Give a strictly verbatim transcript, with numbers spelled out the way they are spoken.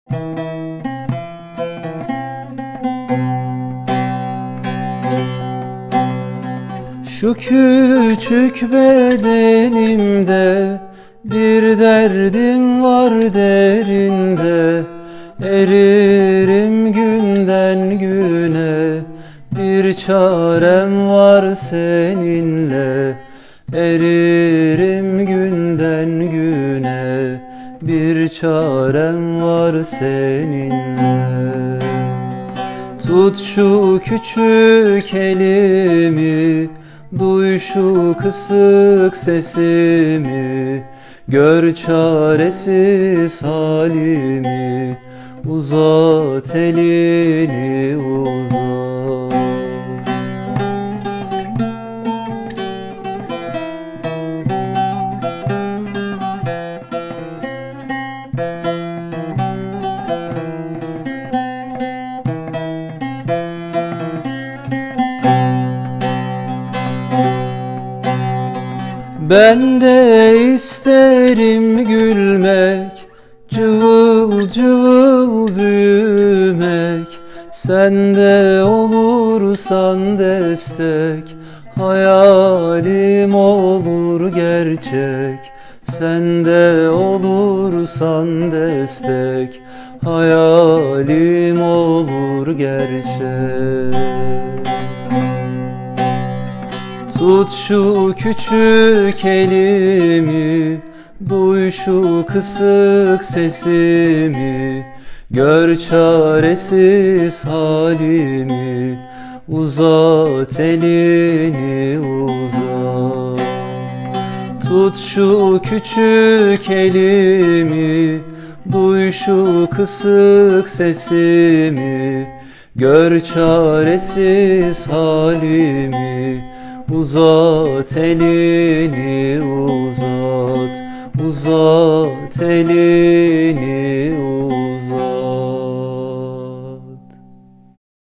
Şu küçük bedenimde bir derdim var derinde, eririm günden güne. Bir çarem var seninle, eririm günden güne. Bir çarem var seninle. Tut şu küçük elimi, duy şu kısık sesimi, gör çaresiz halimi, uzat elini uzat. Ben de isterim gülmek, cıvıl cıvıl büyümek. Sen de olursan destek, hayalim olur gerçek. Sen de olursan destek, hayalim olur gerçek. Tut şu küçük elimi, duy şu kısık sesimi, gör çaresiz halimi, uzat elini uzat. Tut şu küçük elimi, duy şu kısık sesimi, gör çaresiz halimi, uzat elini uzat, uzat elini.